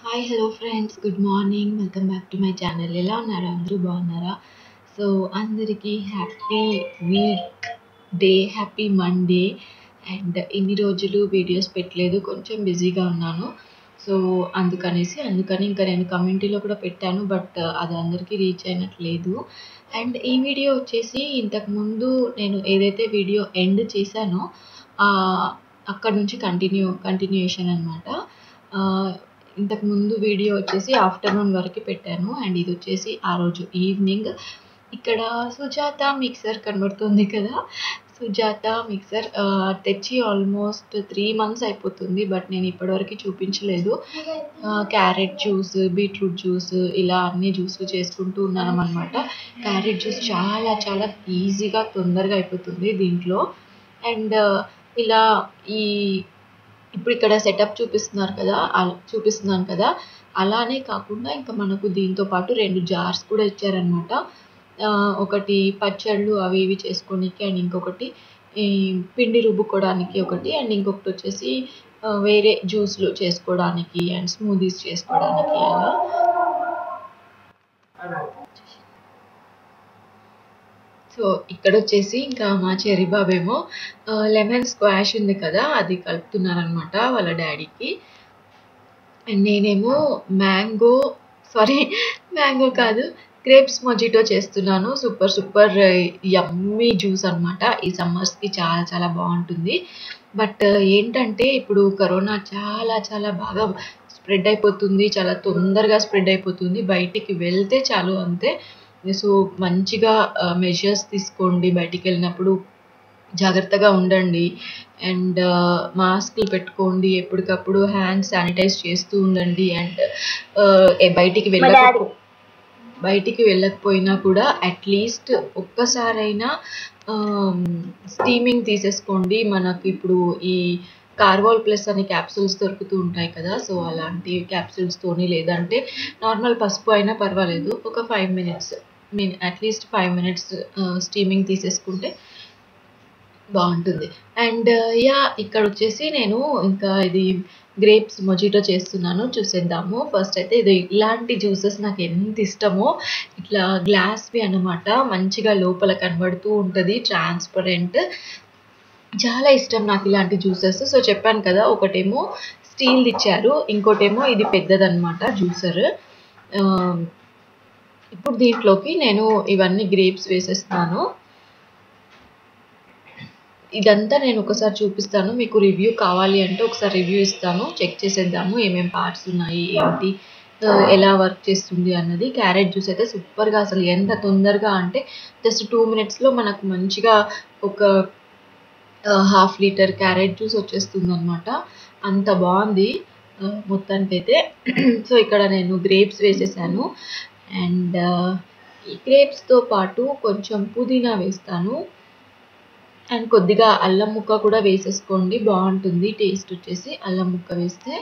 Hi hello friends good morning welcome back to my channel. ఎలా ఉన్నారు? అందరూ బాగున్నారా? సో అందరికీ happy weekday, happy Monday. And ఇన్ని రోజులు వీడియోస్ పెట్టలేదు, కొంచెం బిజీగా ఉన్నాను. సో అందుకని ఇంకా నేను కమ్యూనిటీలో కూడా పెట్టాను, బట్ అది అందరికీ రీచ్ అయినట్లేదు. అండ్ ఈ వీడియో వచ్చేసి ఇంతకుముందు నేను ఏదైతే వీడియో ఎండ్ చేశానో అక్కడ నుంచి కంటిన్యూయేషన్ అనమాట. ఇంతకుముందు వీడియో వచ్చేసి ఆఫ్టర్నూన్ వరకు పెట్టాను, అండ్ ఇది వచ్చేసి ఆ రోజు ఈవినింగ్. ఇక్కడ సుజాత మిక్సర్ కనబడుతుంది కదా, సుజాత మిక్సర్ తెచ్చి ఆల్మోస్ట్ 3 months అయిపోతుంది, బట్ నేను ఇప్పటివరకు చూపించలేదు. క్యారెట్ జ్యూస్, బీట్రూట్ జ్యూస్, ఇలా అన్ని జ్యూస్లు చేసుకుంటూ ఉన్నాను అనమాట. క్యారెట్ జ్యూస్ చాలా చాలా ఈజీగా తొందరగా అయిపోతుంది దీంట్లో. అండ్ ఇలా ఈ ఇప్పుడు ఇక్కడ సెటప్ చూపిస్తున్నాను కదా, అలానే కాకుండా ఇంకా మనకు దీంతో పాటు 2 జార్స్ కూడా ఇచ్చారనమాట. ఒకటి పచ్చళ్ళు అవి ఇవి చేసుకోనికి, అండ్ ఇంకొకటి ఈ పిండి రుబ్బుకోవడానికి ఒకటి, అండ్ ఇంకొకటి వచ్చేసి వేరే జ్యూస్లు చేసుకోవడానికి అండ్ స్మూదీస్ చేసుకోవడానికి అలా. సో ఇక్కడ వచ్చేసి ఇంకా మా చెర్రీ బాబేమో లెమన్ స్క్వాష్ ఉంది కదా, అది కలుపుతున్నారనమాట వాళ్ళ డాడీకి. అండ్ నేనేమో మ్యాంగో కాదు, గ్రేప్స్ మొజిటో చేస్తున్నాను. సూపర్ యమ్మీ జ్యూస్ అనమాట. ఈ సమ్మర్స్కి చాలా చాలా బాగుంటుంది. బట్ ఏంటంటే ఇప్పుడు కరోనా చాలా చాలా బాగా స్ప్రెడ్ అయిపోతుంది, చాలా తొందరగా స్ప్రెడ్ అయిపోతుంది. బయటికి వెళ్తే చాలు అంతే. సో మంచిగా మెజర్స్ తీసుకోండి, బయటికి వెళ్ళినప్పుడు జాగ్రత్తగా ఉండండి. అండ్ మాస్క్లు పెట్టుకోండి, ఎప్పటికప్పుడు హ్యాండ్ శానిటైజ్ చేస్తూ ఉండండి. అండ్ బయటికి వెళ్ళకపోయినా కూడా అట్లీస్ట్ ఒక్కసారైనా స్టీమింగ్ తీసేసుకోండి. మనకు ఇప్పుడు ఈ కార్వాల్ ప్లస్ అని క్యాప్సూల్స్ దొరుకుతూ ఉంటాయి కదా, సో అలాంటి క్యాప్సూల్స్తోని, లేదంటే నార్మల్ పసుపు అయినా పర్వాలేదు, ఒక 5 minutes అట్లీస్ట్ 5 minutes స్టీమింగ్ తీసేసుకుంటే బాగుంటుంది. అండ్ ఇక్కడ వచ్చేసి నేను ఇంకా ఇది గ్రేప్స్ మొజిటో చేస్తున్నాను, చూసేద్దాము. ఫస్ట్ అయితే ఇలాంటి జ్యూసెస్ నాకు ఎంత ఇష్టమో, ఇట్లా గ్లాస్వి అనమాట, మంచిగా లోపల కనబడుతూ ఉంటుంది, ట్రాన్స్పరెంట్. చాలా ఇష్టం నాకు ఇలాంటి జ్యూసెస్. సో చెప్పాను కదా, ఒకటేమో స్టీల్ ఇచ్చారు, ఇంకోటేమో ఇది పెద్దదన్నమాట జ్యూసర్. ఇప్పుడు దీంట్లోకి నేను ఇవన్నీ గ్రేప్స్ వేసేస్తాను. ఇదంతా నేను ఒకసారి చూపిస్తాను, మీకు రివ్యూ కావాలి అంటే ఒకసారి రివ్యూ ఇస్తాను. చెక్ చేసేద్దాము ఏమేం పార్ట్స్ ఉన్నాయి, ఏంటి, ఎలా వర్క్ చేస్తుంది అన్నది. క్యారెట్ జ్యూస్ అయితే సూపర్గా, అసలు ఎంత తొందరగా అంటే జస్ట్ 2 minutesలో మనకు మంచిగా ఒక 1/2 liter క్యారెట్ జ్యూస్ వచ్చేస్తుంది అనమాట. అంత బాగుంది మొత్తానికైతే. సో ఇక్కడ నేను గ్రేప్స్ వేసేసాను, అండ్ ఈ గ్రేప్స్తో పాటు కొంచెం పుదీనా వేస్తాను, అండ్ కొద్దిగా అల్లం ముక్క కూడా వేసేసుకోండి, బాగుంటుంది టేస్ట్ వచ్చేసి అల్లం ముక్క వేస్తే.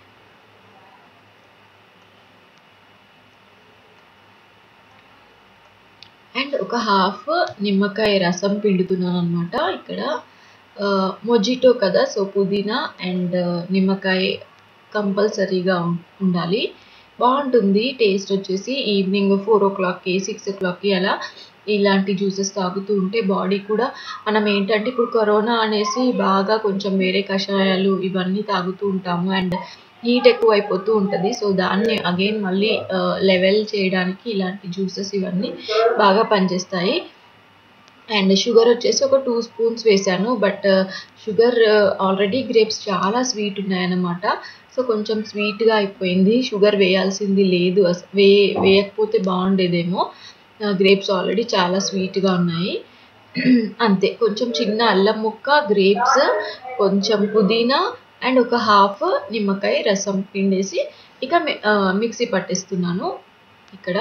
అండ్ ఒక 1/2 నిమ్మకాయ రసం పిండుతున్నాను అనమాట. ఇక్కడ మొజిటో కదా, సో పుదీనా అండ్ నిమ్మకాయ కంపల్సరీగా ఉండాలి, బాగుంటుంది టేస్ట్ వచ్చేసి. ఈవినింగ్ 4 o'clockకి 6 o'clockకి అలా ఇలాంటి జ్యూసెస్ తాగుతూ ఉంటే బాడీ కూడా, మనం ఏంటంటే ఇప్పుడు కరోనా అనేసి బాగా కొంచెం వేరే కషాయాలు ఇవన్నీ తాగుతూ ఉంటాము, అండ్ హీట్ ఎక్కువ అయిపోతూ ఉంటుంది. సో దాన్ని అగైన్ మళ్ళీ లెవెల్ చేయడానికి ఇలాంటి జ్యూసెస్ ఇవన్నీ బాగా పనిచేస్తాయి. అండ్ షుగర్ వచ్చేసి ఒక 2 spoons వేసాను, బట్ షుగర్ ఆల్రెడీ గ్రేప్స్ చాలా స్వీట్ ఉన్నాయన్నమాట. సో కొంచెం స్వీట్గా అయిపోయింది, షుగర్ వేయాల్సింది లేదు, వేయకపోతే బాగుండేదేమో. గ్రేప్స్ ఆల్రెడీ చాలా స్వీట్గా ఉన్నాయి. అంతే, కొంచెం చిన్న అల్లం ముక్క, గ్రేప్స్, కొంచెం పుదీనా అండ్ ఒక 1/2 నిమ్మకాయ రసం పిండేసి ఇక మిక్సీ పట్టేస్తున్నాను ఇక్కడ.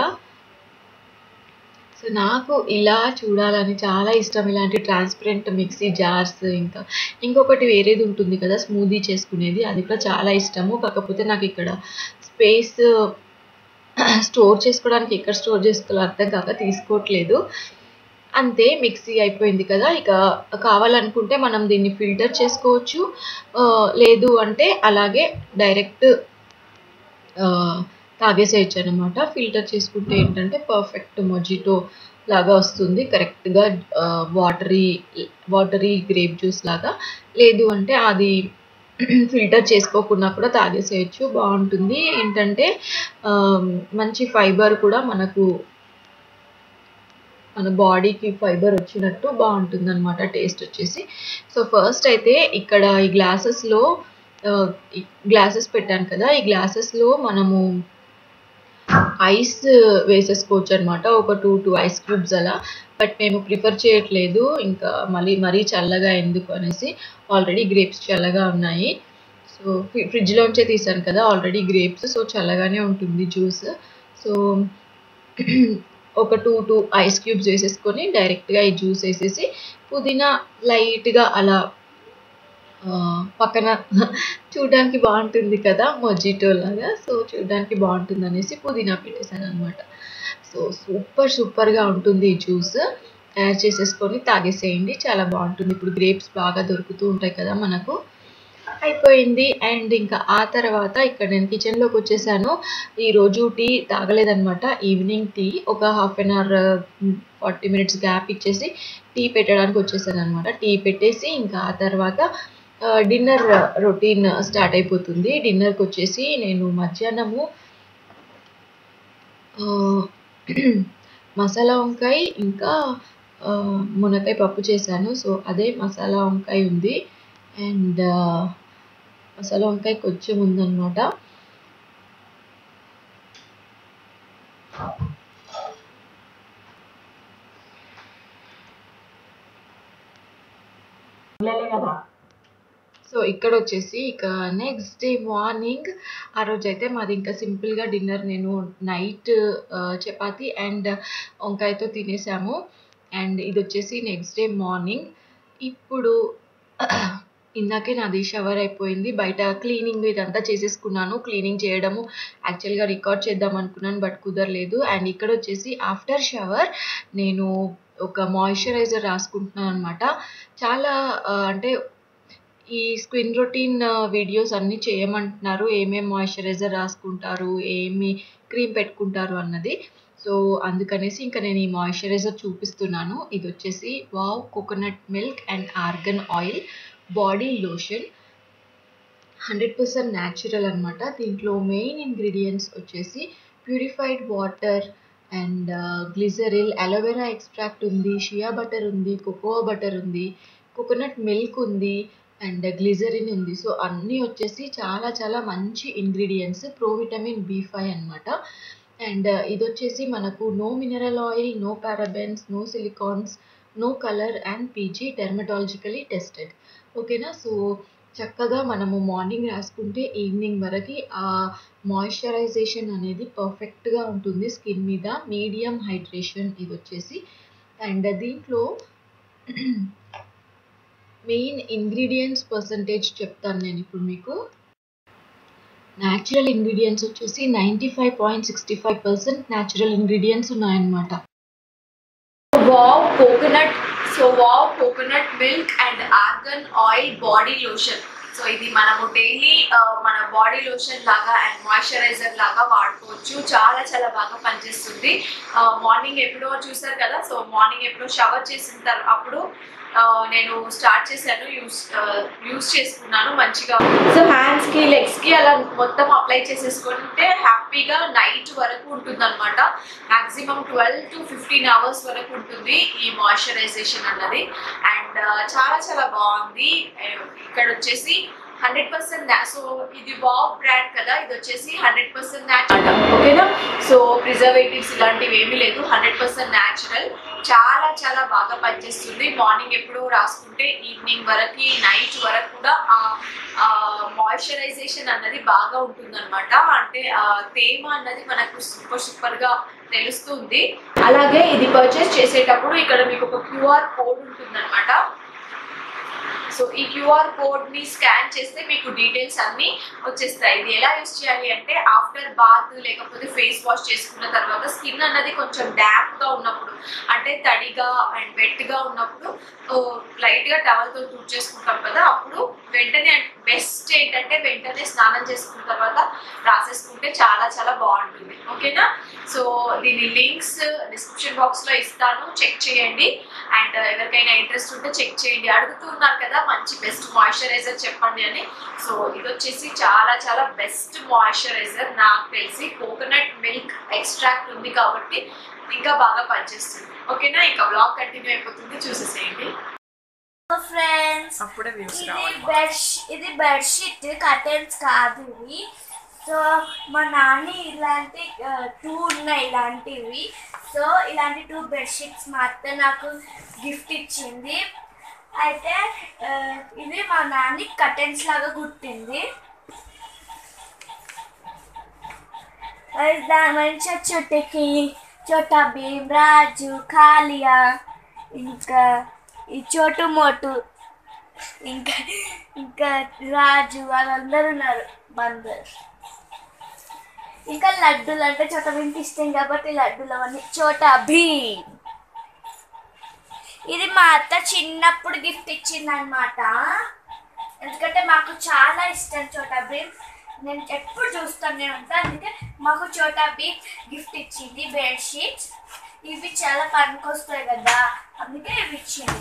సో నాకు ఇలా చూడాలని చాలా ఇష్టం, ఇలాంటి ట్రాన్స్పరెంట్ మిక్సీ జార్స్. ఇంకొకటి వేరేది ఉంటుంది కదా స్మూదీ చేసుకునేది, అది కూడా చాలా ఇష్టము. కాకపోతే నాకు ఇక్కడ స్పేస్ స్టోర్ చేసుకోవడానికి ఎక్కడ స్టోర్ చేసుకోవాలో అర్థం కాక తీసుకోవట్లేదు. అంతే, మిక్సీ అయిపోయింది కదా. ఇక కావాలనుకుంటే మనం దీన్ని ఫిల్టర్ చేసుకోవచ్చు, లేదు అంటే అలాగే డైరెక్ట్ తాగేసేయచ్చు అనమాట. ఫిల్టర్ చేసుకుంటే ఏంటంటే పర్ఫెక్ట్ మొజిటో లాగా వస్తుంది, కరెక్ట్గా వాటరీ వాటరీ గ్రేప్ జ్యూస్ లాగా. లేదు అంటే అది ఫిల్టర్ చేసుకోకుండా కూడా తాగేసేయచ్చు, బాగుంటుంది. ఏంటంటే మంచి ఫైబర్ కూడా మనకు మన బాడీకి ఫైబర్ వచ్చినట్టు బాగుంటుంది అనమాట టేస్ట్ వచ్చేసి. సో ఫస్ట్ అయితే ఇక్కడ ఈ గ్లాసెస్ పెట్టాను కదా, ఈ గ్లాసెస్లో మనము ఐస్ వేసేసుకోవచ్చు అనమాట, ఒక 2 ఐస్ క్యూబ్స్ అలా. బట్ మేము ప్రిఫర్ చేయట్లేదు, ఇంకా మరీ చల్లగా ఎందుకు అనేసి. ఆల్రెడీ గ్రేప్స్ చల్లగా ఉన్నాయి, సో ఫ్రిడ్జ్లోంచే తీసాను కదా ఆల్రెడీ గ్రేప్స్, సో చల్లగానే ఉంటుంది జ్యూస్. సో ఒక 2 ఐస్ క్యూబ్స్ వేసేసుకొని డైరెక్ట్గా ఈ జ్యూస్ వేసేసి పుదీనా లైట్గా అలా పక్కన చూడడానికి బాగుంటుంది కదా మొజిటో లాగా, సో చూడడానికి బాగుంటుంది అనేసి పుదీనా పెట్టేశాను అనమాట. సో సూపర్గా ఉంటుంది ఈ జ్యూస్. తయారు చేసేసుకొని తాగేసేయండి, చాలా బాగుంటుంది. ఇప్పుడు గ్రేప్స్ బాగా దొరుకుతూ ఉంటాయి కదా మనకు. అయిపోయింది. అండ్ ఇంకా ఆ తర్వాత ఇక్కడ నేను కిచెన్లోకి వచ్చేసాను. ఈరోజు టీ తాగలేదనమాట, ఈవినింగ్ టీ ఒక 1/2 అవర్ 40 మినిట్స్ గ్యాప్ ఇచ్చేసి టీ పెట్టడానికి వచ్చేసాను అనమాట. టీ పెట్టేసి ఇంకా ఆ తర్వాత డిన్నర్ రొటీన్ స్టార్ట్ అయిపోతుంది. డిన్నర్కి వచ్చేసి నేను మధ్యాహ్నము మసాలా వంకాయ ఇంకా మునక్కాయ పప్పు చేశాను. సో అదే మసాలా వంకాయ ఉంది, అండ్ మసాలా వంకాయ కొంచెం ఉందన్నమాట. సో ఇక్కడ వచ్చేసి ఇక నెక్స్ట్ డే మార్నింగ్, ఆ రోజు అయితే మాది ఇంకా సింపుల్గా డిన్నర్. నేను నైట్ చపాతి అండ్ వంకాయతో తినేసాము. అండ్ ఇది వచ్చేసి నెక్స్ట్ డే మార్నింగ్. ఇప్పుడు ఇందాకే నాది షవర్ అయిపోయింది, బయట క్లీనింగ్ ఇదంతా చేసేసుకున్నాను. క్లీనింగ్ చేయడము యాక్చువల్గా రికార్డ్ చేద్దాం అనుకున్నాను, బట్ కుదరలేదు. అండ్ ఇక్కడ వచ్చేసి ఆఫ్టర్ షవర్ నేను ఒక మాయిశ్చరైజర్ రాసుకుంటున్నాను అనమాట. చాలా అంటే ఈ స్కిన్ రొటీన్ వీడియోస్ అన్నీ చేయమంటున్నారు, ఏమేమి మాయిశ్చరైజర్ రాసుకుంటారు, ఏమి క్రీమ్ పెట్టుకుంటారు అన్నది. సో అందుకనేసి ఇంకా నేను ఈ మాయిశ్చరైజర్ చూపిస్తున్నాను. ఇది వచ్చేసి wow coconut milk and argan oil body lotion, 100% natural అనమాట. దీంట్లో మెయిన్ ఇంగ్రీడియంట్స్ వచ్చేసి purified water and glyceryl, aloe vera extract ఉంది, షియా బటర్ ఉంది, కోకోవా బటర్ ఉంది, కోకోనట్ మిల్క్ ఉంది, అండ్ గ్లిజరిన్ ఉంది. సో అన్నీ వచ్చేసి చాలా మంచి ఇంగ్రీడియంట్స్. ప్రోవిటమిన్ B5 అనమాట. అండ్ ఇది వచ్చేసి మనకు no mineral oil, no parabens, no silicones, no colour and PG dermatologically tested. ఓకేనా. సో చక్కగా మనము మార్నింగ్ రాసుకుంటే ఈవినింగ్ వరకు ఆ మాయిశ్చరైజేషన్ అనేది పర్ఫెక్ట్గా ఉంటుంది స్కిన్ మీద. మీడియం హైడ్రేషన్ ఇది వచ్చేసి. అండ్ దీంట్లో మెయిన్ ఇంగ్రీడియంట్స్ పర్సంటేజ్ చెప్తాను నేను ఇప్పుడు మీకు. న్యాచురల్ ఇంగ్రీడియంట్స్ వచ్చేసి 95.65% న్యాచురల్ ఇంగ్రీడియంట్స్ ఉన్నాయన్నమాట. Wow coconut milk and argan oil body lotion. So ఇది మనము డైలీ మన బాడీ లోషన్ లాగా అండ్ మాయిశ్చరైజర్ లాగా వాడుకోవచ్చు. చాలా బాగా పనిచేస్తుంది. మార్నింగ్ ఎప్పుడో చూసారు కదా, సో మార్నింగ్ ఎప్పుడో షవర్ చేసిన అప్పుడు నేను స్టార్ట్ చేశాను, యూస్ చేసుకున్నాను మంచిగా. సో హ్యాండ్స్కి లెగ్స్కి అలా మొత్తం అప్లై చేసేసుకుంటే హ్యాపీగా నైట్ వరకు ఉంటుంది అనమాట. మ్యాక్సిమం 12 to 15 hours వరకు ఉంటుంది ఈ మాయిశ్చరైజేషన్ అన్నది. అండ్ చాలా బాగుంది. ఇక్కడ వచ్చేసి 100% సో ఇది వావ్ బ్రాండ్ కదా, ఇది వచ్చేసి 100% న్యాచురల్. ఓకేనా. సో ప్రిజర్వేటివ్స్ ఇలాంటివి ఏమీ లేదు, 100% న్యాచురల్. చాలా బాగా పనిచేస్తుంది. మార్నింగ్ ఎప్పుడు రాసుకుంటే ఈవినింగ్ వరకు నైట్ వరకు కూడా ఆ మాయిశ్చరైజేషన్ అన్నది బాగా ఉంటుంది అనమాట. అంటే తేమ అన్నది మనకు సూపర్ గా తెలుస్తుంది. అలాగే ఇది పర్చేస్ చేసేటప్పుడు ఇక్కడ మీకు ఒక QR కోడ్ ఉంటుంది అనమాట. సో ఈ QR కోడ్ ని స్కాన్ చేస్తే మీకు డీటెయిల్స్ అన్ని వచ్చేస్తాయి. ఇది ఎలా యూస్ చేయాలి అంటే ఆఫ్టర్ బాత్ లేకపోతే ఫేస్ వాష్ చేసుకున్న తర్వాత స్కిన్ అన్నది కొంచెం డాంప్ గా ఉన్నప్పుడు, అంటే తడిగా అండ్ వెట్ గా ఉన్నప్పుడు లైట్ గా టవల్ తో చేసుకుంటాం కదా, అప్పుడు వెంటనే బెస్ట్ ఏంటంటే వెంటనే స్నానం చేసుకున్న తర్వాత రాసేసుకుంటే చాలా చాలా బాగుంటుంది. ఓకేనా? సో దీని లింక్స్ డిస్క్రిప్షన్ బాక్స్లో ఇస్తాను, చెక్ చేయండి. అండ్ ఎవరికైనా ఇంట్రెస్ట్ ఉంటే చెక్ చేయండి. అడుగుతున్నారు కదా మంచి బెస్ట్ మాయిశ్చరైజర్ చెప్పండి అని. సో ఇది వచ్చేసి చాలా చాలా బెస్ట్ మాయిశ్చరైజర్. నాకు తెలిసి కోకోనట్ మిల్క్ ఎక్స్ట్రాక్ట్ ఉంది కాబట్టి ఇంకా బాగా పనిచేస్తుంది. ఓకేనా? ఇంకా బ్లాగ్ కంటిన్యూ అయిపోతుంది, చూసేసేయండి. ఫ్రెండ్స్, అప్పుడే ఇది బెడ్షీట్ కర్టెన్స్ కాదు ఇవి. సో మా నాని ఇలాంటి 2 ఉన్నాయి ఇలాంటివి. సో ఇలాంటి 2 బెడ్షీట్స్ మా అత్త నాకు గిఫ్ట్ ఇచ్చింది. అయితే ఇవి మా నాని కర్టెన్స్ లాగా కుట్టింది. మంచిగా చుట్టకి చోటా భీమ్, రాజు, కాలియా, ఇంకా ఈ చోటు మోటు, ఇంకా ఇంకా రాజు వాళ్ళందరూ ఉన్నారు బందర్. ఇంకా లడ్డూలు అంటే చోటా భీమ్కి ఇష్టం కాబట్టి లడ్డూలు అవన్నీ చోటా భీమ్. ఇది మా అత్త చిన్నప్పుడు గిఫ్ట్ ఇచ్చిందనమాట. ఎందుకంటే మాకు చాలా ఇష్టం చోటా భీమ్, నేను ఎప్పుడు చూస్తూనే ఉంటాను. అందుకే మాకు చోటా భీమ్ గిఫ్ట్ ఇచ్చింది బెడ్షీట్స్. ఇవి చాలా పనికొస్తాయి కదా, అందుకే ఇవి ఇచ్చింది.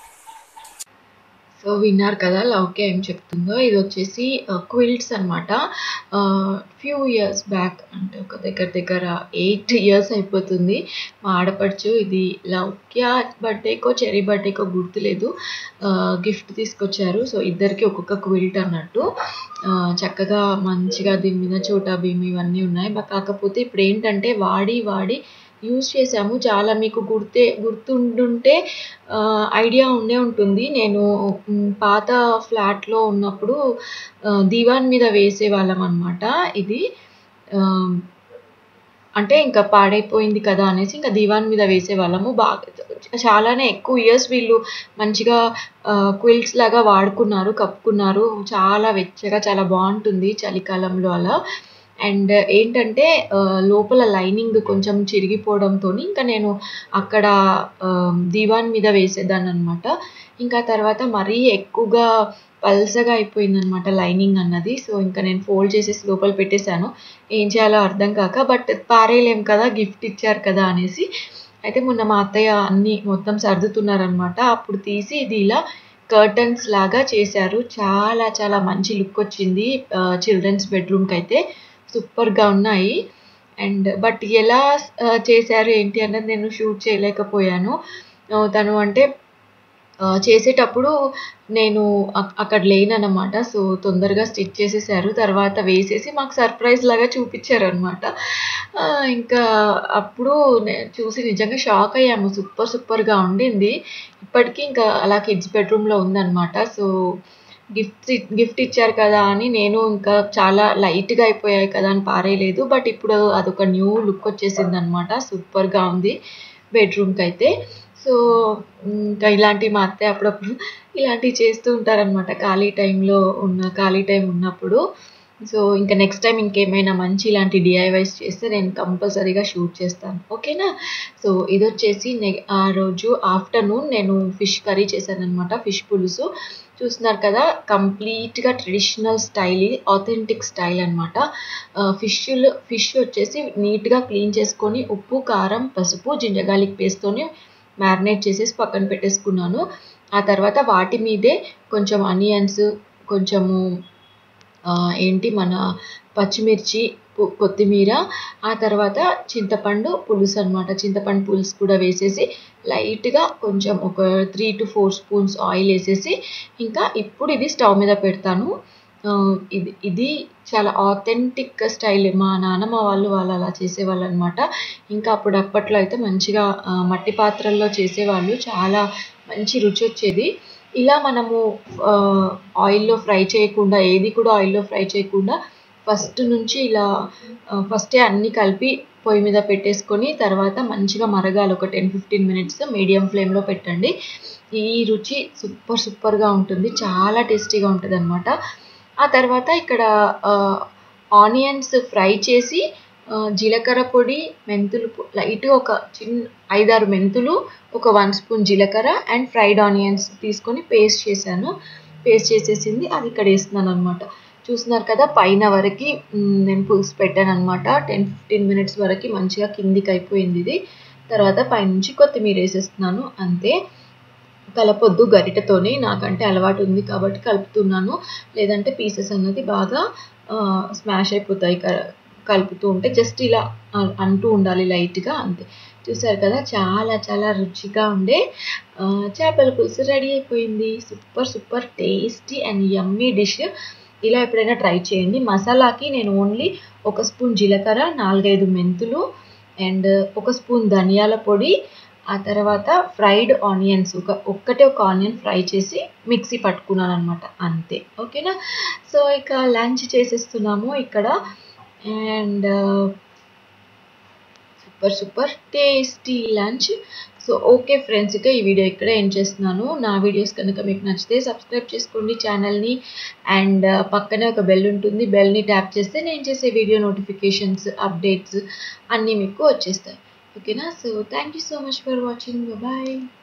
సో విన్నారు కదా లౌక్య ఏం చెప్తుందో. ఇది వచ్చేసి క్విల్ట్స్ అనమాట. ఫ్యూ ఇయర్స్ బ్యాక్, అంటే ఒక దగ్గర 8 ఇయర్స్ అయిపోతుంది, మా ఆడపడుచు ఇది లౌక్య బర్త్డేకో చెరీ బర్త్డేకో గుర్తులేదు, గిఫ్ట్ తీసుకొచ్చారు. సో ఇద్దరికి ఒక్కొక్క క్విల్ట్ అన్నట్టు. చక్కగా మంచిగా దీని మీద చోటా భీమ్ ఇవన్నీ ఉన్నాయి. కాకపోతే ఇప్పుడు ఏంటంటే వాడి యూజ్ చేసాము చాలా. మీకు గుర్తుండుంటే ఐడియా ఉండే ఉంటుంది. నేను పాత ఫ్లాట్లో ఉన్నప్పుడు దివాన్ మీద వేసేవాళ్ళం అనమాట. ఇది అంటే ఇంకా పాడైపోయింది కదా అనేసి ఇంకా దివాన్ మీద వేసేవాళ్ళము. చాలానే ఎక్కువ ఇయర్స్ వీళ్ళు మంచిగా క్విల్ట్స్ లాగా వాడుకున్నారు, కప్పుకున్నారు. చాలా వెచ్చగా చాలా బాగుంటుంది చలికాలంలో అలా. అండ్ ఏంటంటే లోపల లైనింగ్ కొంచెం చిరిగిపోవడంతో ఇంకా నేను అక్కడ దివాన్ మీద వేసేదాన్ని అనమాట. ఇంకా తర్వాత మరీ ఎక్కువగా పల్సగా అయిపోయిందనమాట లైనింగ్ అన్నది. సో ఇంకా నేను ఫోల్డ్ చేసేసి లోపల పెట్టేశాను, ఏం చేయాలో అర్థం కాక. బట్ పారేయలేం కదా, గిఫ్ట్ ఇచ్చారు కదా అనేసి. అయితే మొన్న మా అత్తయ్య అన్నీ మొత్తం సర్దుతున్నారనమాట. అప్పుడు తీసి ఇది ఇలా కర్టన్స్ లాగా చేశారు. చాలా చాలా మంచి లుక్ వచ్చింది చిల్డ్రన్స్ బెడ్రూమ్కి అయితే. సూపర్గా ఉన్నాయి. అండ్ బట్ ఎలా చేశారు ఏంటి అన్నది నేను షూట్ చేయలేకపోయాను. తను అంటే చేసేటప్పుడు నేను అక్కడ లేనన్నమాట. సో తొందరగా స్టిచ్ చేసేసారు, తర్వాత వేసేసి మాకు సర్ప్రైజ్ లాగా చూపించారు అనమాట. ఇంకా అప్పుడు చూసి నిజంగా షాక్ అయ్యాము. సూపర్గా ఉండింది. ఇప్పటికీ ఇంకా అలా కిడ్స్ బెడ్రూమ్లో ఉందన్నమాట. సో గిఫ్ట్ ఇచ్చారు కదా అని నేను ఇంకా చాలా లైట్గా అయిపోయాయి కదా అని పారేయలేదు. బట్ ఇప్పుడు అదొక న్యూ లుక్ వచ్చేసింది అనమాట. సూపర్గా ఉంది బెడ్రూమ్కి అయితే. సో ఇంకా ఇలాంటివి మా అత్తయ్య అప్పుడప్పుడు ఇలాంటివి చేస్తూ ఉంటారనమాట ఖాళీ టైం ఉన్నప్పుడు. సో ఇంకా నెక్స్ట్ టైం ఇంకేమైనా మంచి ఇలాంటి డిఐవైస్ చేస్తే నేను కంపల్సరీగా షూట్ చేస్తాను. ఓకేనా? సో ఇది వచ్చేసి ఆ రోజు ఆఫ్టర్నూన్ నేను ఫిష్ కర్రీ చేశాను అనమాట, ఫిష్ పులుసు. చూస్తున్నారు కదా, కంప్లీట్గా ట్రెడిషనల్ స్టైల్, ఆథెంటిక్ స్టైల్ అనమాట. ఫిష్ వచ్చేసి నీట్గా క్లీన్ చేసుకొని ఉప్పు, కారం, పసుపు, జింజర్ గార్లిక్ పేస్ట్తోని మ్యారినేట్ చేసేసి పక్కన పెట్టేసుకున్నాను. ఆ తర్వాత వాటి మీదే కొంచెం ఆనియన్స్, కొంచెము మన పచ్చిమిర్చి, కొత్తిమీర, ఆ తర్వాత చింతపండు పులుసు అనమాట. చింతపండు పులుసు కూడా వేసేసి లైట్గా కొంచెం ఒక 3 to 4 స్పూన్స్ ఆయిల్ వేసేసి ఇంకా ఇప్పుడు ఇది స్టవ్ మీద పెడతాను. ఇది చాలా ఆథెంటిక్ స్టైల్. మా నాన్నమ్మ వాళ్ళు అలా చేసేవాళ్ళు అనమాట. ఇంకా అప్పట్లో అయితే మంచిగా మట్టి పాత్రల్లో చేసేవాళ్ళు, చాలా మంచి రుచి వచ్చేది. ఇలా మనము ఆయిల్లో ఫ్రై చేయకుండా, ఏది కూడా ఆయిల్లో ఫ్రై చేయకుండా ఫస్టే అన్నీ కలిపి పొయ్యి మీద పెట్టేసుకొని తర్వాత మంచిగా మరగాలి. ఒక 10-15 మినిట్స్ మీడియం ఫ్లేమ్లో పెట్టండి. ఈ రుచి సూపర్గా ఉంటుంది, చాలా టేస్టీగా ఉంటుంది అనమాట. ఆ తర్వాత ఇక్కడ ఆనియన్స్ ఫ్రై చేసి జీలకర్ర పొడి, మెంతులు లైట్గా ఒక 5-6 మెంతులు, ఒక 1 స్పూన్ జీలకర్ర అండ్ ఫ్రైడ్ ఆనియన్స్ తీసుకొని పేస్ట్ చేసేసింది అది ఇక్కడ వేస్తున్నాను అనమాట. చూస్తున్నారు కదా పైన వరకు నేను పులుసు పెట్టాను అనమాట. 10-15 మినిట్స్ వరకు మంచిగా కిందికి అయిపోయింది ఇది. తర్వాత పైనుంచి కొత్తిమీర వేసేస్తున్నాను అంతే. కలపొద్దు గరిటెతోని, నాకంటే అలవాటు ఉంది కాబట్టి కలుపుతున్నాను. లేదంటే పీసెస్ అన్నది బాగా స్మాష్ అయిపోతాయి కలుపుతూ ఉంటే. జస్ట్ ఇలా అంటూ ఉండాలి లైట్గా అంతే. చూసారు కదా చాలా చాలా రుచిగా ఉండే చేపల పులుసు రెడీ అయిపోయింది. Super tasty and yummy dish. ఇలా ఎప్పుడైనా ట్రై చేయండి. మసాలాకి నేను ఓన్లీ 1 స్పూన్ జీలకర్ర, 4-5 మెంతులు అండ్ 1 స్పూన్ ధనియాల పొడి, ఆ తర్వాత ఫ్రైడ్ ఆనియన్స్ ఒక్కటే ఒక ఆనియన్ ఫ్రై చేసి మిక్సీ పట్టుకున్నాను అనమాట అంతే. ఓకేనా. సో ఇక లంచ్ చేసేస్తున్నాము ఇక్కడ. And super tasty lunch. So okay friends, ఇక ఈ వీడియో ఇక్కడ ఎండ్ చేస్తున్నాను. నా వీడియోస్ కనుక మీకు నచ్చితే సబ్స్క్రైబ్ చేసుకోండి ఛానల్ని. అండ్ పక్కనే ఒక బెల్ ఉంటుంది, బెల్ని ట్యాప్ చేస్తే నేను చేసే వీడియో నోటిఫికేషన్స్, అప్డేట్స్ అన్నీ మీకు వచ్చేస్తాయి. ఓకేనా. So thank you so much for watching. Bye.